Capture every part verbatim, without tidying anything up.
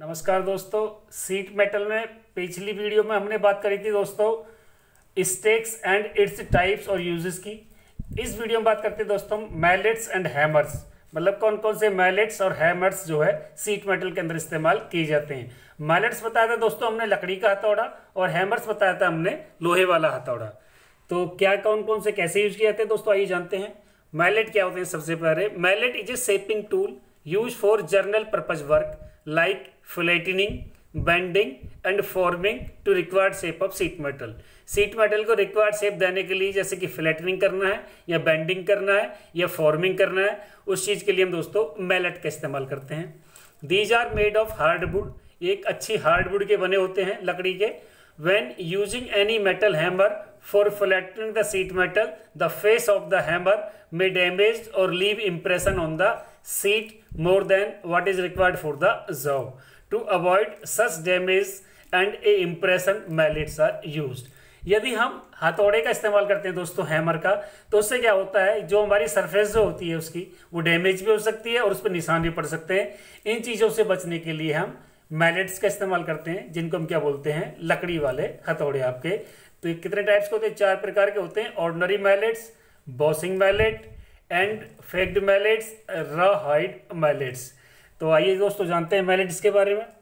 नमस्कार दोस्तों, seat metal में पिछली वीडियो में हमने बात करी थी दोस्तों स्टेक्स एंड इट्स टाइप्स और यूजेस की। इस वीडियो में बात करते हैं दोस्तों मैलेट्स एंड हैमर्स, मतलब कौन कौन से मैलेट्स और हैमर्स जो है सीट मेटल के अंदर इस्तेमाल किए जाते हैं। मैलेट्स बताया था दोस्तों हमने लकड़ी का हथौड़ा, और हैमर्स बताया था हमने लोहे वाला हथौड़ा। तो क्या कौन कौन से कैसे यूज किए जाते हैं दोस्तों, आइए जानते हैं। मैलेट क्या होते हैं। सबसे पहले mallet is a shaping tool use for general purpose work like flattening, bending and forming to required shape of sheet metal। sheet metal को required shape देने के लिए जैसे कि flattening करना है या bending करना है या forming करना है, उस चीज के लिए हम दोस्तों mallet का इस्तेमाल करते हैं। These are made of hardwood, एक अच्छी hardwood के बने होते हैं लकड़ी के। When using any metal hammer for flattening the sheet metal, the face of the hammer may damage or leave impression on the sheet more than what is required for the job. To avoid such damage and a impression, mallets are used। यदि हम हथौड़े का इस्तेमाल करते हैं दोस्तों hammer का, तो उससे क्या होता है, जो हमारी सरफेस जो होती है उसकी वो डैमेज भी हो सकती है और उस पर निशान भी पड़ सकते हैं। इन चीज़ों से बचने के लिए हम मैलेट्स का इस्तेमाल करते हैं, जिनको हम क्या बोलते हैं, लकड़ी वाले हथौड़े आपके। तो ये कितने टाइप्स के होते हैं, चार प्रकार के होते हैं। Ordinary mallets, bossing mallet and faced mallets, raw hide mallets. तो आइए दोस्तों जानते हैं मैलेट्स के बारे में।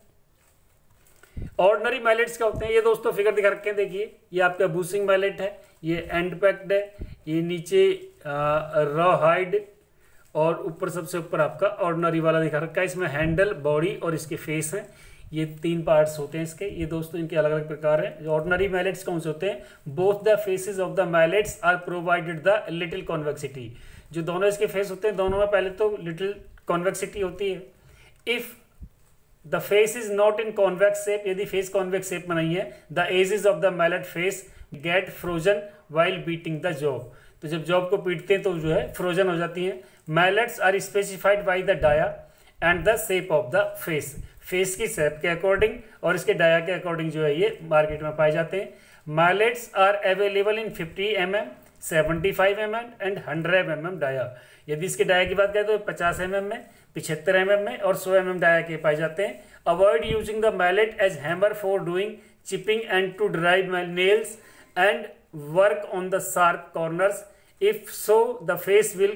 ऑर्डिनरी मैलेट्स क्या होते हैं, ये दोस्तों फिगर दिखा रखे हैं, देखिए ये आपका बूसिंग मैलेट है, ये एंड पैक्ड है, ये नीचे रॉ हाइड और ऊपर सबसे ऊपर आपका ऑर्डिनरी वाला दिखा रखा है। इसमें हैंडल, बॉडी और इसके फेस हैं, ये तीन पार्ट्स होते हैं इसके। ये दोस्तों इनके अलग अलग प्रकार हैं। ऑर्डिनरी मैलेट्स कौन से होते हैं, both the faces of the mallets are provided the little convexity. जो दोनों इसके फेस होते हैं, दोनों में पहले तो लिटिल कॉन्वेक्सिटी होती है। If the face is not in convex shape, यदि फेस कॉन्वेक्स शेप में नहीं है, the edges of the mallet face get frozen while beating the job. तो जब जॉब को पीटते हैं तो जो है फ्रोजन हो जाती है। Mallets are specified by the dia and the shape of the face, face की शेप के अकॉर्डिंग और इसके डाया के अकॉर्डिंग जो है ये मार्केट में पाए जाते हैं। Mallets are available in fifty M M, seventy five M M and hundred M M dia. यदि इसके डाया की बात करें तो पचास एम एम में, पिछहत्तर एम एम में और सौ एम एम डाया के पाए जाते हैं। Avoid using the mallet as hammer for doing chipping and to drive nails and work on the sharp corners. If so the face will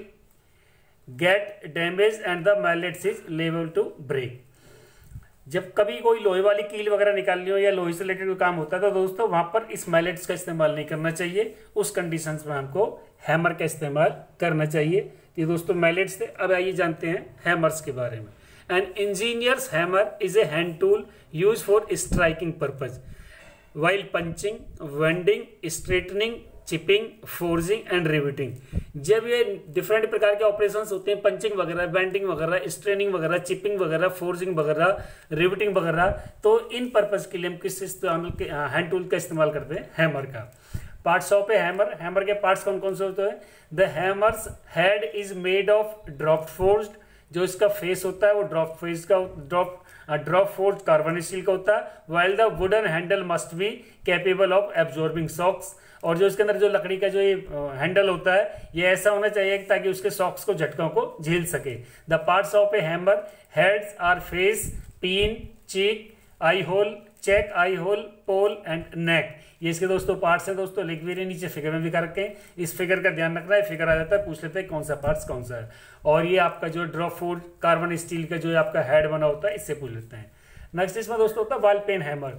get damage and the mallets is level to break. जब कभी कोई लोहे वाली कील वगैरह निकालनी हो या लोहे से रिलेटेड कोई काम होता है तो दोस्तों वहां पर इस मैलेट्स का इस्तेमाल नहीं करना चाहिए, उस कंडीशंस में हमको हैमर का इस्तेमाल करना चाहिए। ये दोस्तों मैलेट्स थे। अब आइए जानते हैं हैमर्स के बारे में। An engineers hammer is a hand tool use for striking purpose while punching, bending, straightening, chipping, forging and riveting. जब ये डिफरेंट प्रकार के ऑपरेशंस होते हैं, पंचिंग वगैरह, बेंडिंग वगैरह, स्ट्रेनिंग वगैरह, चिपिंग वगैरह, फोर्जिंग वगैरह, रिविटिंग वगैरह, तो इन पर्पज के लिए हम किस इस्तेमाल के हैंड टूल का इस्तेमाल करते हैं, हैमर का। Parts of a hammer, hammer के पार्ट्स कौन कौन से होते हैं। The hammers head is made of drop forced, जो इसका फेस होता है वो ड्रॉप फेस का drop drop forced carbon steel का होता है। While the wooden handle must be capable of absorbing shocks, और जो इसके अंदर जो लकड़ी का जो ये हैंडल होता है ये ऐसा होना चाहिए ताकि उसके शॉक्स को, झटकों को झेल सके। The parts of a hammer heads are face, peen, cheek, eye hole, check eye hole, pole and neck. ये इसके दोस्तों पार्ट्स हैं। दोस्तों लिख भी रहे नीचे फिगर में भी कर रखे हैं, इस फिगर का ध्यान रखना है। फिगर आ जाता है, पूछ लेते हैं कौन सा पार्ट्स कौन सा है। और ये आपका जो ड्रॉप फोर्ड कार्बन स्टील का जो आपका हेड बना होता है, इससे पूछ लेते हैं। नेक्स्ट इसमें दोस्तों होता है ball peen hammer.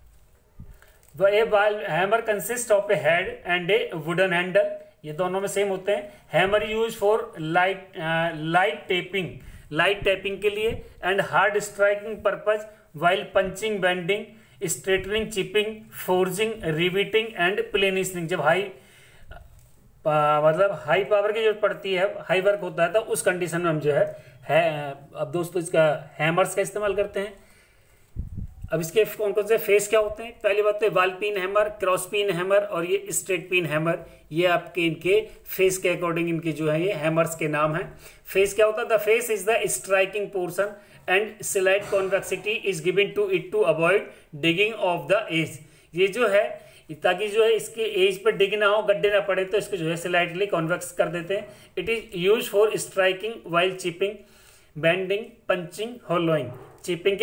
A ball hammer consist of a head and a wooden handle, ये दोनों में सेम होते हैं। Hammer use for light light tapping, light tapping के लिए and hard striking purpose while punching, bending, straightening, chipping, forging, riveting and planishing. जब हाई मतलब हाई पावर की जरूरत पड़ती है, हाई वर्क होता है, तो उस कंडीशन में हम जो है, है अब दोस्तों इसका हैमर्स का इस्तेमाल करते हैं। अब इसके कौन कौन से फेस क्या होते हैं। पहली बात तो ball peen hammer, cross peen hammer और ये स्ट्रेट पिन हैमर, ये आपके इनके फेस के अकॉर्डिंग इनके जो है ये हैमर्स के नाम हैं। फेस क्या होता है, the face is the striking portion and slight convexity is given to it to avoid digging of the edge. ये जो है ताकि जो है इसके एज पर डिग ना हो, गड्ढे ना पड़े, तो इसको जो है स्लाइटली कॉन्वेक्स कर देते हैं। It is use for striking while chipping, bending, punching, hollowing. Chipping के वक्त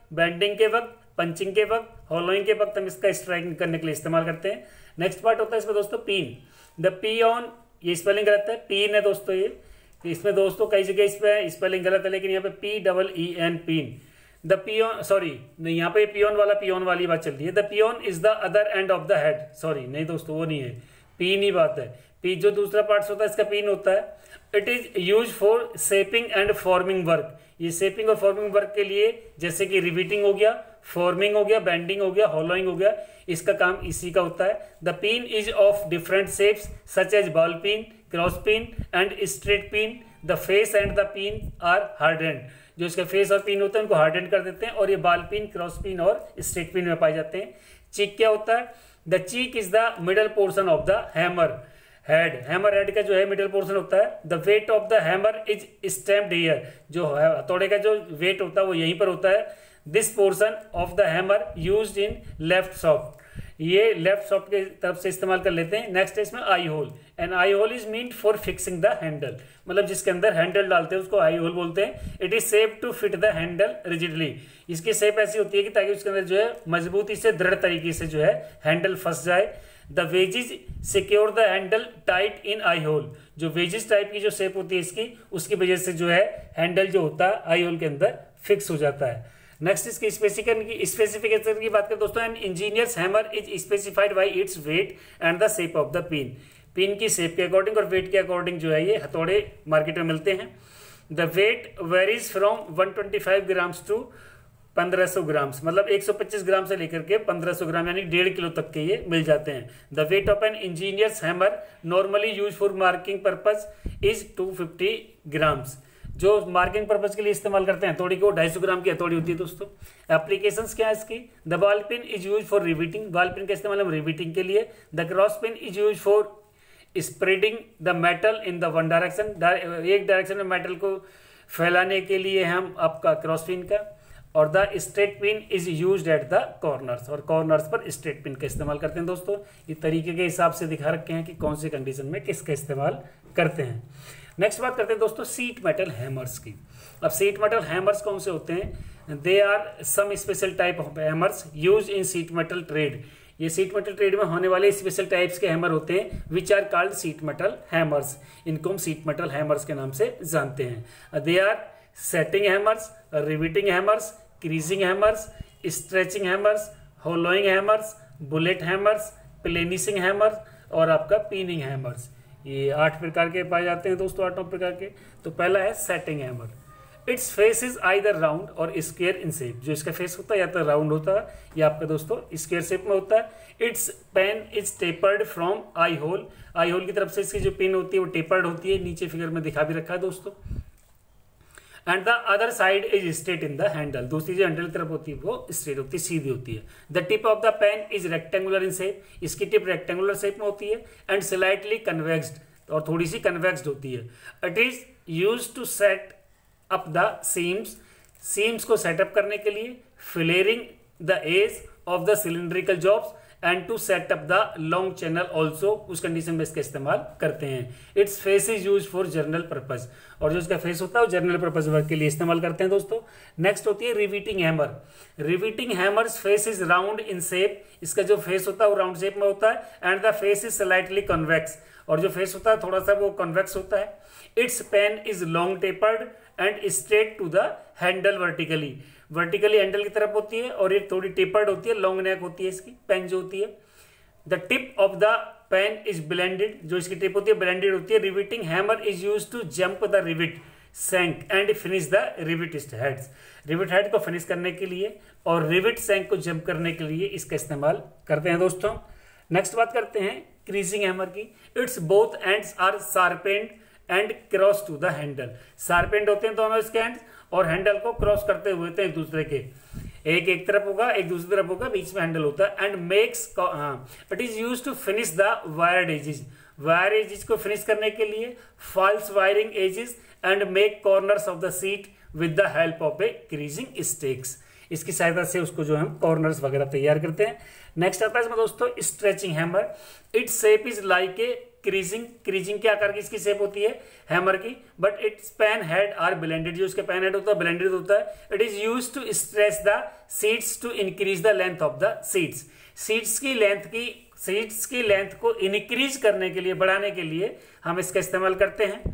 बेंडिंग के वक्त, पंचिंग के वक्त, हॉलोइंग के वक्त हम इसका स्ट्राइकिंग करने के लिए इस्तेमाल करते हैं। नेक्स्ट पार्ट होता है इसमें दोस्तों पिन। द पियोन, ये स्पेलिंग गलत है, पिन है दोस्तों ये, इसमें दोस्तों कई जगह इस पे स्पेलिंग गलत है, लेकिन यहाँ पे P double E N peen. The peon, sorry नहीं, यहाँ पे पियोन वाला पियोन वाली बात चल रही है। The peon is the other end of the head, sorry नहीं दोस्तों वो नहीं है, पिन ही बात है। पी जो दूसरा पार्ट होता है इसका पिन होता है। It is use for shaping and forming work, ये शेपिंग और फॉर्मिंग वर्क के लिए, जैसे कि रिवीटिंग हो गया, फॉर्मिंग हो गया, बेंडिंग हो गया, हॉलोइंग हो गया, इसका काम इसी का होता है। The peen is of different shapes such as ball peen, cross peen and straight peen. The face and the peen are hardened, जो इसका फेस और पिन होता है उनको हार्डेंड कर देते हैं, और ये बॉल पिन, क्रॉस पिन और स्ट्रेट पिन में पाए जाते हैं। चीक क्या होता है? The cheek is the middle portion of the hammer head, hammer head का जो है मिडिल पोर्शन होता है। The weight of the hammer is stamped here, जो हथौड़े का जो वेट होता है वो यहीं पर होता है। This portion of the hammer used in left soft, ये लेफ्ट सॉफ्ट के तरफ से इस्तेमाल कर लेते हैं। नेक्स्ट है इसमें eye hole, and eye hole is meant for fixing the handle, मतलब जिसके अंदर हैंडल डालते हैं उसको आई होल बोलते हैं। It is safe to fit the handle rigidly, इसकी शेप ऐसी होती है कि ताकि उसके अंदर जो है मजबूती से, दृढ़ तरीके से जो है हैंडल फंस जाए। The wedges secure the handle tight in eye hole, जो वेजिज टाइप की जो शेप होती है इसकी, उसकी वजह से जो है हैंडल जो होता है आई होल के अंदर फिक्स हो जाता है। नेक्स्ट इसकी स्पेसिफिकेशन की स्पेसिफिकेशन की बात करें दोस्तों, an engineers hammer is specified by its weight and the shape of the peen, peen की शेप के अकॉर्डिंग और वेट के अकॉर्डिंग जो है ये हथौड़े मार्केट में मिलते हैं। The weight varies from one twenty five grams to पंद्रह सौ ग्राम्स, मतलब एक सौ पच्चीस ग्राम से लेकर के पंद्रह सौ ग्राम यानी डेढ़ किलो तक के ये मिल जाते हैं। The weight of an engineers hammer normally use for marking purpose is two fifty grams, जो मार्किंग पर्पज के लिए इस्तेमाल करते हैं हथौड़ी को, ढाई सौ ग्राम की हथौड़ी होती है दोस्तों। एप्लीकेशंस क्या है इसकी? The ball peen is use for riveting, ball peen का इस्तेमाल हम रिवीटिंग के लिए। The cross peen is use for spreading the metal in the one direction, एक डायरेक्शन में मेटल को फैलाने के लिए हम आपका क्रॉस पिन का। और the straight peen is used at the corners, और कॉर्नर्स पर स्ट्रेट पिन का इस्तेमाल करते हैं दोस्तों। ये तरीके के हिसाब से दिखा रखे हैं कि कौन सी कंडीशन में किसका इस्तेमाल करते हैं। नेक्स्ट बात करते हैं दोस्तों सीट मेटल हैमर्स की। अब सीट मेटल हैमर्स कौन से होते हैं? They are some special type of hammers use in sheet metal trade, ये सीट मेटल ट्रेड में होने वाले स्पेशल टाइप्स के हैमर होते हैं, which are called sheet metal hammers, इनको हम सीट मेटल हैमर्स के नाम से जानते हैं। They are setting hammers, riveting hammers, creasing hammers, stretching hammers, hollowing hammers, bullet hammers, planishing hammers और आपका पिनिंग हैमर्स। ये आठ प्रकार के पाए जाते हैं दोस्तों, आठ नौ प्रकार के। तो पहला है setting hammer, its face is either round और स्क्वायर इन शेप, जो इसका फेस होता है या तो राउंड होता है या आपका दोस्तों स्क्वायर शेप में होता है। Its peen is tapered from eye hole, eye hole की तरफ से इसकी जो पिन होती है वो टेपर्ड होती है, नीचे फिगर में दिखा भी रखा है दोस्तों। And the other side is straight in the handle, दूसरी जो हैंडल की तरफ होती है वो स्ट्रेट होती है, सीधी होती है। The tip of the peen is rectangular in shape, इसकी टिप रेक्टेंगुलर शेप में होती है। एंड स्लाइटली कन्वेक्स्ड, और थोड़ी सी कन्वेक्स्ड होती है। It is use to set up the seams, seams को सेटअप करने के लिए, flaring the edge of the cylindrical jobs and to set up the long channel also, उस कंडीशन में इसका इस्तेमाल करते हैं। Its face is use for general purpose, और जो इसका फेस होता है वो जनरल पर्पज वर्क के लिए इस्तेमाल करते हैं दोस्तों। नेक्स्ट होती है riveting hammer, riveting hammers face is round in shape, इसका जो फेस होता है वो राउंड शेप में होता है। And the face is slightly convex, और जो फेस होता है थोड़ा सा वो कन्वेक्स होता है। Its peen is long tapered and straight to the handle vertically, vertically handle की तरफ होती है और ये थोड़ी टेपर्ड होती है, लॉन्ग नेक होती है इसकी पेन जो होती है। The tip of the peen is blended, जो इसकी टिप होती है ब्लेंडेड होती है। Riveting hammer is use to jump the rivet shank and finish the rivet heads, rivet head को फिनिश करने के लिए और रिविट सैंक को जंप करने के लिए इसका इस्तेमाल करते हैं दोस्तों। नेक्स्ट बात करते हैं क्रीजिंग हैमर की। Its both ends are sharpened and cross to the handle, sharpened होते हैं दोनों इसके एंड्स और हैंडल को क्रॉस करते हुए थे एक दूसरे के, एक एक तरफ होगा एक दूसरी तरफ होगा, बीच में हैंडल होता है। And makes it is use to finish the wired edges, wire edges को फिनिश करने के लिए, false wiring edges and make corners of the sheet with the help of a creasing sticks, इसकी सहायता से उसको जो हम कॉर्नर्स वगैरह तैयार करते हैं। नेक्स्ट आता है इसमें दोस्तों stretching hammer. Its shape is like a creasing, creasing के आकार की इसकी शेप होती है हैमर की, but its peen head are blended, जो इसका पेन हेड होता है ब्लेंडेड होता है। It is used to stretch the seeds to increase the length of the seeds, seeds की लेंथ की सीड्स की लेंथ को इंक्रीज करने के लिए, बढ़ाने के लिए हम इसका इस्तेमाल करते हैं।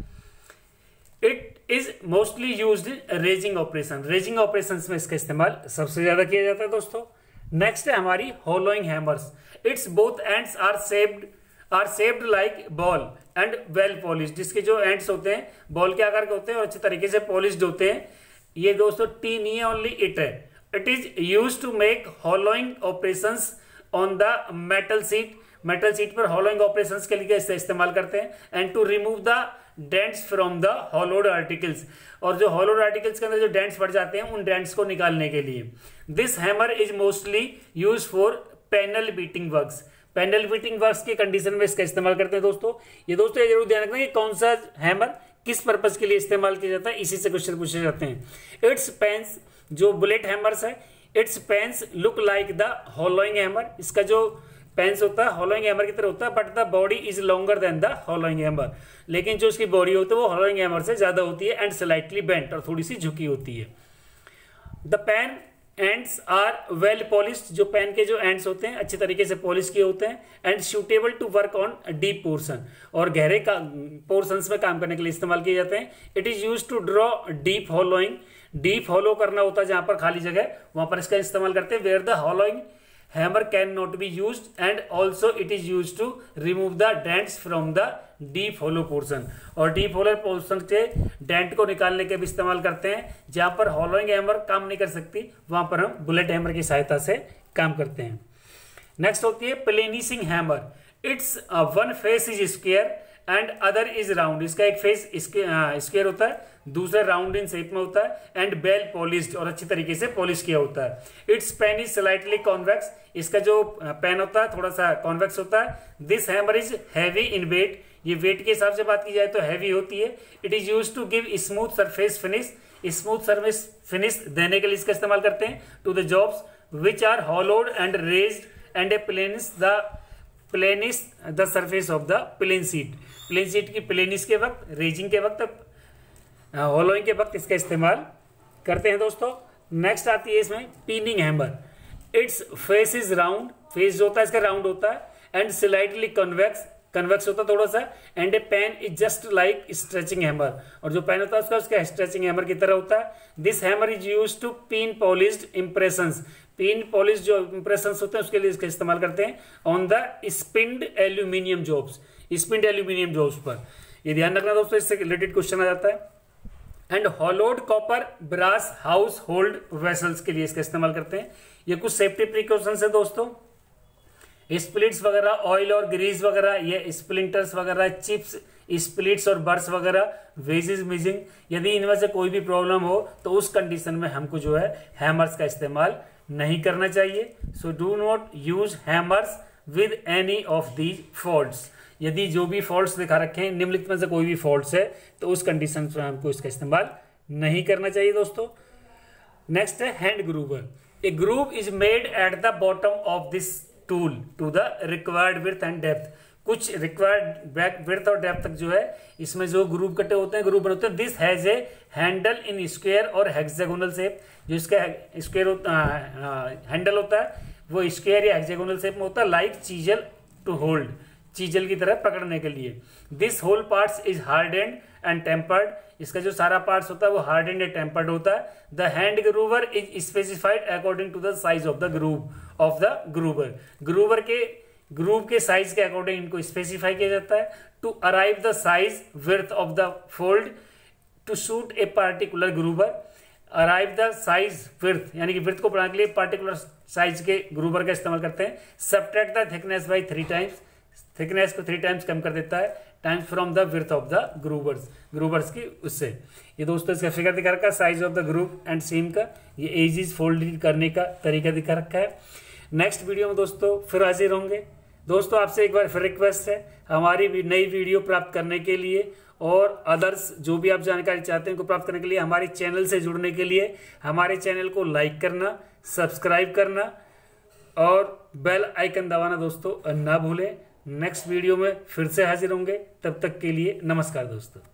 It is mostly used in raising operation, raising operation में इसका इस्तेमाल सबसे ज्यादा किया जाता है दोस्तों। नेक्स्ट है हमारी hollowing hammers. Its both ends are shaped are shaped like ball and well polished, जिसके जो एंड्स होते हैं बॉल के आकार के होते हैं और अच्छे तरीके से पॉलिश्ड होते हैं। ये दोस्तों टी नहीं है, ओनली इट है। It is used to make hollowing operations on the metal sheet, metal sheet पर होलोइंग ऑपरेशंस के लिए इसे इस्तेमाल करते हैं। And to remove the dents from the hollowed articles, और जो होलोड आर्टिकल्स के अंदर जो डेंट्स पड़ जाते हैं उन डेंट्स को निकालने के लिए। This hammer is mostly use for panel beating works, panel beating works की कंडीशन में इसका इस्तेमाल करते हैं दोस्तों। ये दोस्तों ये जरूर ध्यान रखना कि कौन सा हैमर किस पर्पज के लिए इस्तेमाल किया जाता है, इसी से क्वेश्चन पूछे जाते हैं। इट्स पेन्स, जो बुलेट हैमर्स है, its peens look like the hollowing hammer, इसका जो पेन्स होता है होलोइंग हैमर की तरह होता है, but the body is longer than the hollowing hammer, लेकिन जो इसकी बॉडी होती है वो होलोइंग हैमर से ज्यादा होती है एंड स्लाइटली बेंट, और थोड़ी सी झुकी होती है। The peen ends are well polished, जो पेन के जो एंड्स होते हैं अच्छे तरीके से पॉलिश किए होते हैं। And suitable to work on deep portion, और गहरे का पोर्शंस में काम करने के लिए इस्तेमाल किए जाते हैं। It is use to draw deep hollowing, deep hollow करना होता है जहां पर खाली जगह, वहां पर इसका इस्तेमाल करते हैं। Where the hollowing hammer can not be used and also it is use to remove the dents from the deep hollow portion, और डीप होलो पोर्शन से डेंट को निकालने के भी इस्तेमाल करते हैं। जहां पर होलोइंग हैमर काम नहीं कर सकती वहां पर हम बुलेट हैमर की सहायता से काम करते हैं। नेक्स्ट होती है planishing hammer. Its one face is square and other is round, इसका एक फेस स्क्वायर होता है, दूसरा राउंड इन शेप में होता है। एंड वेल पॉलिश्ड, और अच्छी तरीके से पॉलिश किया होता है। Its peen is slightly convex, इसका जो पेन होता है थोड़ा सा कॉन्वेक्स होता है। This hammer is heavy in weight, ये वेट के हिसाब से बात की जाए तो हैवी होती है। It is use to give smooth surface finish, smooth surface finish देने के लिए इसका इस्तेमाल करते हैं। To the jobs which are hollowed and raised and a planish the planish the surface of the plane sheet, plane sheet की planish के वक्त, रेजिंग के वक्त, होलोइंग के वक्त इसका इस्तेमाल करते हैं दोस्तों। नेक्स्ट आती है इसमें peening hammer. Its face is round, face जो होता है इसका राउंड होता है। एंड स्लाइटली कन्वेक्स, कन्वेक्स होता है थोड़ा सा। And a peen is just like stretching hammer, और जो पेन होता है उसका उसका स्ट्रेचिंग हैमर की तरह होता है। This hammer is use to pin polished impressions, pin polish जो इंप्रेशंस होते हैं उसके लिए इसका इस्तेमाल करते हैं। On the spinned aluminium jobs, spinned aluminium jobs पर, ये ध्यान रखना दोस्तों, इससे रिलेटेड क्वेश्चन आ जाता है। And hollowed copper brass household vessels के लिए इसका इस्तेमाल करते हैं। ये कुछ सेफ्टी प्रिकॉशंस है दोस्तों। स्प्लिट्स वगैरह, ऑयल और ग्रीस वगैरह, ये स्प्लिंटर्स वगैरह, चिप्स, स्प्लिट्स और बर्स वगैरह, वेजेस मिजिंग, यदि इनमें से कोई भी प्रॉब्लम हो तो उस कंडीशन में हमको जो है हैमर्स का इस्तेमाल नहीं करना चाहिए। So do not use hammers with any of these faults, यदि जो भी फॉल्ट्स दिखा रखे हैं निम्नलिखित में से कोई भी फॉल्ट्स है तो उस कंडीशन में हमको इसका इस्तेमाल नहीं करना चाहिए दोस्तों। नेक्स्ट है hand groover. A groove is made at the bottom of this tool to the required width and depth, कुछ रिक्वायर्ड विड्थ और डेप्थ तक जो है इसमें जो ग्रूव कटे होते हैं, ग्रूव बने होते हैं। This has a handle in square और हेक्सागोनल शेप, जो इसका स्क्वायर हैंडल होता है वो स्क्वायर या हेक्सागोनल शेप में होता है। Like chisel to hold, chisel की तरह पकड़ने के लिए। This whole parts is hardened and tempered, इसका जो सारा पार्ट्स होता है वो हार्डेंड एंड टेम्पर्ड होता है। The hand groover is specified according to the size of the groove of the groover, groover के ग्रूव के साइज के अकॉर्डिंग इनको स्पेसिफाई किया जाता है। To arrive the size width of the fold to suit a particular groover, arrive the size width यानी कि width को बढ़ाने के लिए पार्टिकुलर साइज के ग्रूवर का इस्तेमाल करते हैं। Subtract the thickness by three times, thickness को थ्री टाइम्स कम कर देता है, times from the width of the groovers, groovers की उससे। ये दोस्तों इसका फिगर दिखा रखा है size of the groove and seam का, ये एजिज फोल्ड करने का तरीका दिखा रखा है। नेक्स्ट वीडियो में दोस्तों फिर हाजिर होंगे। दोस्तों आपसे एक बार फिर रिक्वेस्ट है, हमारी नई वीडियो प्राप्त करने के लिए और अदर्स जो भी आप जानकारी चाहते हैं उनको प्राप्त करने के लिए हमारे चैनल से जुड़ने के लिए हमारे चैनल को लाइक करना, सब्सक्राइब करना और बेल आइकन दबाना दोस्तों ना भूलें। नेक्स्ट वीडियो में फिर से हाजिर होंगे। तब तक के लिए नमस्कार दोस्तों।